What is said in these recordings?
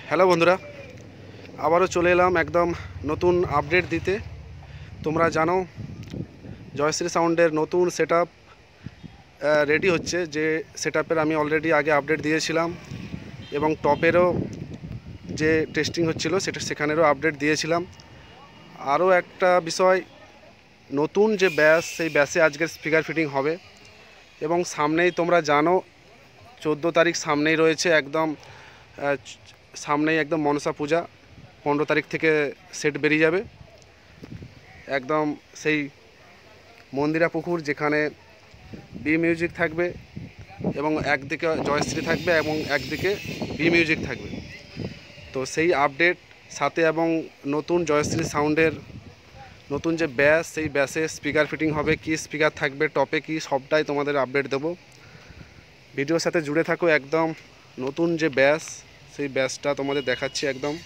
Hello বন্ধুরা, আবারও চলে এলাম একদম নতুন আপডেট দিতে। তোমরা জানো জয়শ্রী সাউন্ডের নতুন সেটআপ রেডি হচ্ছে। যে সেটআপের আমি অলরেডি আগে আপডেট দিয়েছিলাম এবং টপেরও যে টেস্টিং হচ্ছিল সেখানেরও আপডেট দিয়েছিলাম। আরও একটা বিষয়, নতুন যে ব্যাস, সেই ব্যাসে আজকের স্পিকার ফিটিং হবে এবং সামনেই তোমরা জানো 14 তারিখ সামনেই রয়েছে। একদম সামনেই একদম মনসা পূজা। 15 তারিখ থেকে সেট বেরিয়ে যাবে। একদম সেই মন্দিরা পুকুর, যেখানে বি মিউজিক থাকবে এবং একদিকে জয়শ্রী থাকবে এবং একদিকে বি মিউজিক থাকবে। তো সেই আপডেট সাথে এবং নতুন জয়শ্রী সাউন্ডের নতুন যে ব্যাস, সেই ব্যাসে স্পিকার ফিটিং হবে, কি স্পিকার থাকবে, টপে কি, সবটাই তোমাদের আপডেট দেবো। ভিডিওর সাথে জুড়ে থাকো। একদম নতুন যে ব্যাস, সেই ব্যাসটা তোমাদের দেখাচ্ছি। একদম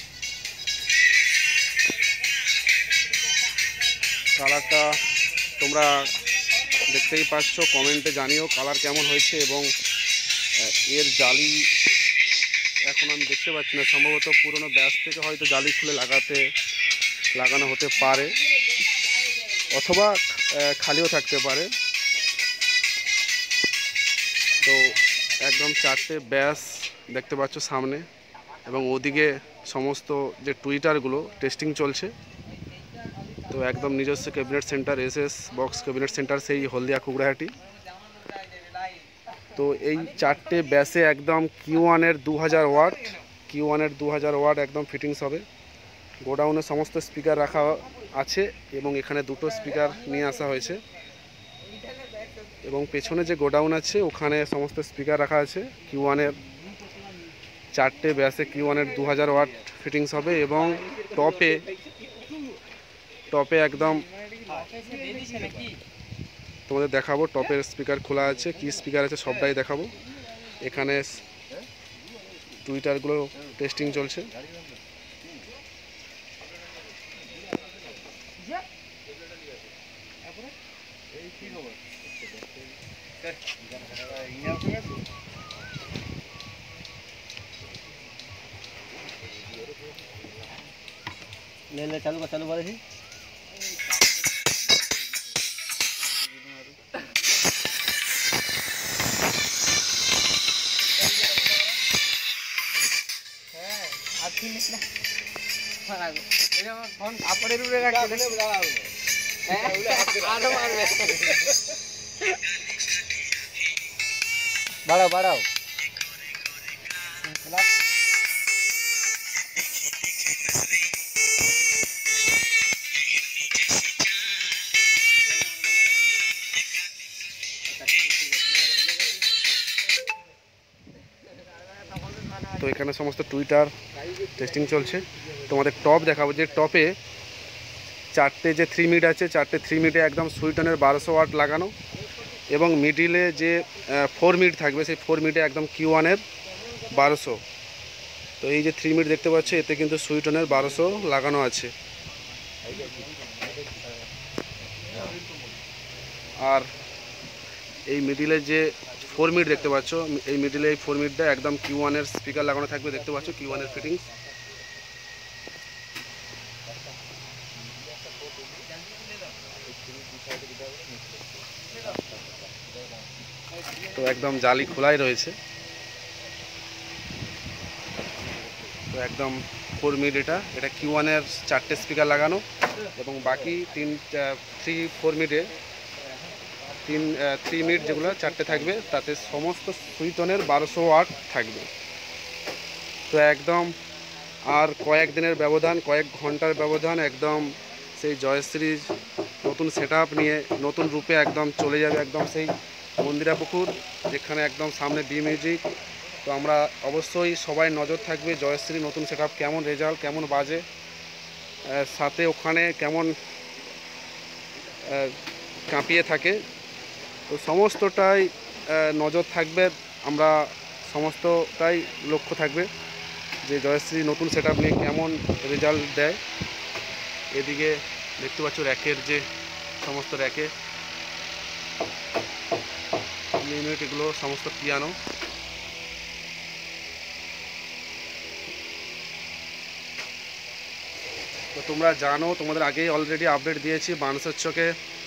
কালারটা তোমরা দেখতেই পাচ্ছ, কমেন্টে জানিও কালার কেমন হয়েছে। এবং এর জালি এখন আমি দেখতে পাচ্ছি না, সম্ভবত পুরনো ব্যাস থেকে হয়তো জালি খুলে লাগানো হতে পারে, অথবা খালিও থাকতে পারে। তো একদম 4টে ব্যাস দেখতে পাচ্ছ সামনে, এবং ওদিকে সমস্ত যে টুইটারগুলো টেস্টিং চলছে। তো একদম নিজস্ব cabinet centre, SS box cabinet centre, সেই হলদিয়া কুকড়াহাটি। তো এই 4টে ব্যাসে একদম Q1-এর 2000 ওয়াট, Q1-এর 2000 ওয়াট একদম ফিটিংস হবে। গোডাউনে সমস্ত স্পিকার রাখা আছে এবং এখানে 2টো স্পিকার নিয়ে আসা হয়েছে। এবং পেছনে যে গোডাউন আছে ওখানে সমস্ত স্পিকার রাখা আছে। Q1-এর 4টে ব্যাসে Q1-এর 2000 ওয়াট ফিটিংস হবে। এবং টপে একদম তোমাদের দেখাবো, টপের স্পিকার খোলা আছে, কি স্পিকার আছে সবটাই দেখাবো। এখানে টুইটারগুলো টেস্টিং চলছে। चालू करे थी। फोन आपड़े रूरे का चले बढ़ाओ बढ़ाओ তো এখানে সমস্ত টুইটার টেস্টিং চলছে। তোমাদের টপ দেখাবো, যে টপে 4টে যে 3 মিড আছে, 4টে 3 মিডে একদম সুইটনের 1200 ওয়াট লাগানো, এবং মিডিলে যে 4 মিড থাকবে, সেই 4 মিডে একদম Q1-এর 1200। তো এই যে 3 মিড দেখতে পাচ্ছ, এতে কিন্তু সুইটনের 1200 লাগানো আছে। আর এই মিডিলে যে 4 মিড দেখতে পাচ্ছ, এই মিডিলে এই 4 মিডটা একদম Q1-এর স্পিকার লাগানো থাকবে। দেখতে পাচ্ছ Q1-এর ফিটিংস। তো একদম জালি খোলাই রয়েছে। তো একদম 4 মিড, এটা Q1-এর 4টে স্পিকার লাগানো, এবং বাকি 3-4 মিডে 3 মিড যেগুলো 4টে থাকবে, তাতে সমস্ত সুইটনের 1200 ওয়াট থাকবে। তো একদম আর কয়েক দিনের ব্যবধান, কয়েক ঘন্টার ব্যবধান, একদম সেই জয়শ্রীর নতুন সেটআপ নিয়ে নতুন রূপে একদম চলে যাবে একদম সেই মন্দিরা পুকুর, যেখানে একদম সামনে বি মিউজিক। তো আমরা অবশ্যই সবাই নজর থাকবে জয়শ্রী নতুন সেটআপ কেমন রেজাল্ট, কেমন বাজে, সাথে ওখানে কেমন কাঁপিয়ে থাকে। তো সমস্তটাই নজর থাকবে, আমরা সমস্তটাই লক্ষ্য থাকবে যে জয়শ্রী নতুন সেটআপ নিয়ে কেমন রেজাল্ট দেয়। এদিকে দেখতে পাচ্ছ র্যাকের যে সমস্ত র্যাকে ইউনিট, এগুলো সমস্ত পিয়ানো। তো তোমরা জানো, তোমাদের আগেই অলরেডি আপডেট দিয়েছি, বানসের চোখে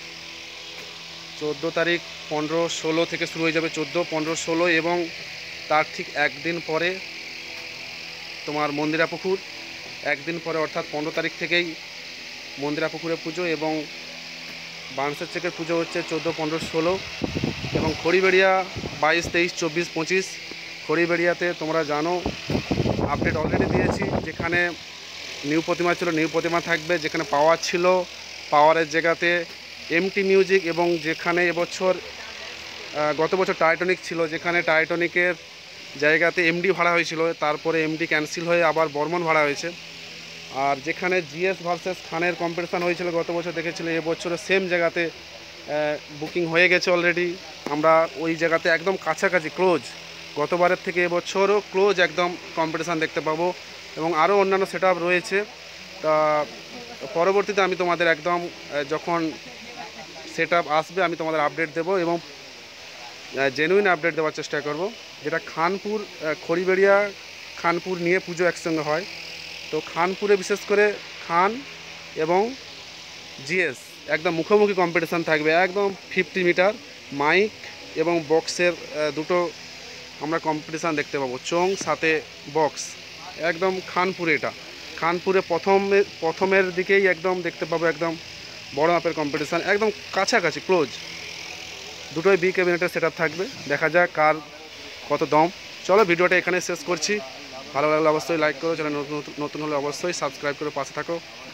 14 তারিখ 15, 16 থেকে শুরু হয়ে যাবে, 14, 15, 16 এবং তার ঠিক একদিন পরে তোমার মন্দিরা পুকুর। একদিন পরে অর্থাৎ 15 তারিখ থেকেই মন্দিরা পুকুরে পুজো এবং বানসের চোখের পুজো হচ্ছে 14, 15, 16 এবং খড়িবেড়িয়া 22, 23, 24, 25। খড়িবেড়িয়াতে তোমরা জানো আপডেট অলরেডি দিয়েছি, যেখানে নিউ প্রতিমা ছিল নিউ প্রতিমা থাকবে, যেখানে পাওয়ার ছিল পাওয়ারের জায়গাতে এমটি মিউজিক, এবং যেখানে এবছর গত বছর টাইটনিক ছিল, যেখানে টাইটনিকের জায়গাতে এমডি ভাড়া হয়েছিল, তারপরে এমডি ক্যান্সেল হয়ে আবার বর্মন ভাড়া হয়েছে। আর যেখানে জিএস ভার্সেস খানের কম্পিটিশান হয়েছিল গত বছর দেখেছিল, এবছরে সেম জায়গাতে বুকিং হয়ে গেছে অলরেডি। আমরা ওই জায়গাতে একদম কাছাকাছি ক্লোজ, গতবারের থেকে এবছরও ক্লোজ একদম কম্পিটিশান দেখতে পাবো এবং আরও অন্যান্য সেট আপ রয়েছে। তা পরবর্তীতে আমি তোমাদের একদম যখন সেট আপ আসবে আমি তোমাদের আপডেট দেবো এবং জেনুইন আপডেট দেওয়ার চেষ্টা করব। যেটা খানপুর খড়িবেড়িয়া খানপুর নিয়ে পুজো একসঙ্গে হয়, তো খানপুরে বিশেষ করে খান এবং জিএস একদম মুখোমুখি কম্পিটিশান থাকবে, একদম 50 মিটার মাইক এবং বক্সের দুটো আমরা কম্পিটিশান দেখতে পাবো, চোং সাথে বক্স। একদম খানপুরে, এটা খানপুরে প্রথমের দিকেই একদম দেখতে পাবো একদম বড় মাপের কম্পিটিশান, একদম কাছাকাছি ক্লোজ। দুটোই বি ক্যাবিনেটের সেট আপ থাকবে, দেখা যাক কার কত দম। চলো ভিডিওটা এখানে শেষ করছি। ভালো লাগলে অবশ্যই লাইক করো, চ্যানেল নতুন হলে অবশ্যই সাবস্ক্রাইব করে পাশে থাকো।